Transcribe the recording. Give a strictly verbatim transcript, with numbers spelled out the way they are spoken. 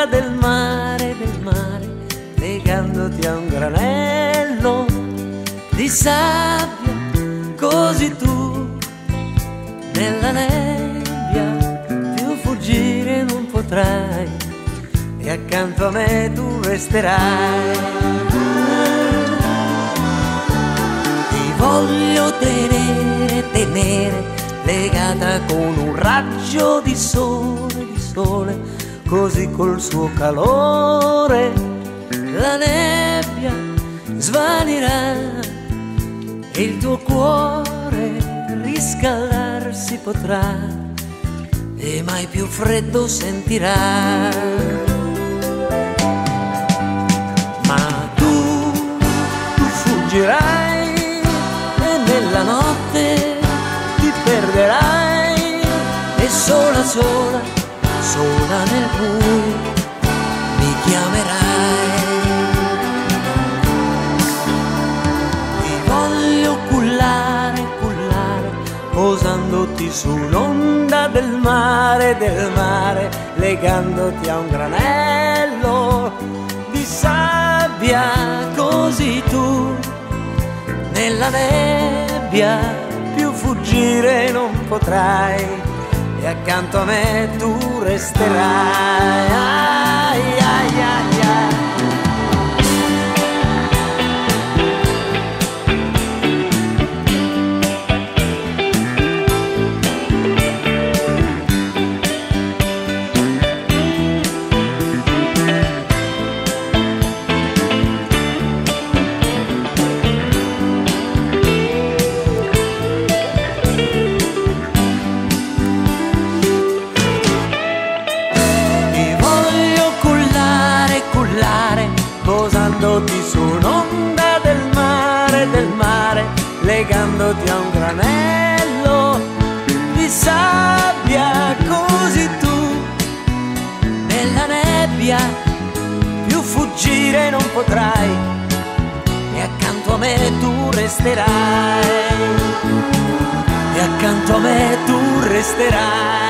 sull'onda del mare, del mare, legandoti a un granello di sabbia, così tu nella nebbia più fuggire non potrai e accanto a me tu resterai. Ti voglio tenere, tenere, legata con un raggio di sole, di sole, così col suo calore la nebbia svanirà e il tuo cuore riscaldarsi potrà e mai più freddo sentirà. Ma tu, tu fuggirai e nella notte ti perderai e sola, sola, sola nel buio mi chiamerai. Ti voglio cullare, cullare, posandoti sull'onda del mare, del mare, legandoti a un granello di sabbia, così tu nella nebbia più fuggire non potrai e accanto a me tu resterai. Ai, ai, ai, ai. Posandoti su un'onda del mare, del mare, legandoti a un granello di sabbia, così tu nella nebbia più fuggire non potrai e accanto a me tu resterai, e accanto a me tu resterai.